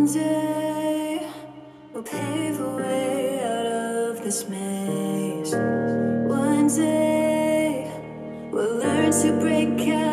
day we'll pave a way out of this maze. One day we'll learn to break out.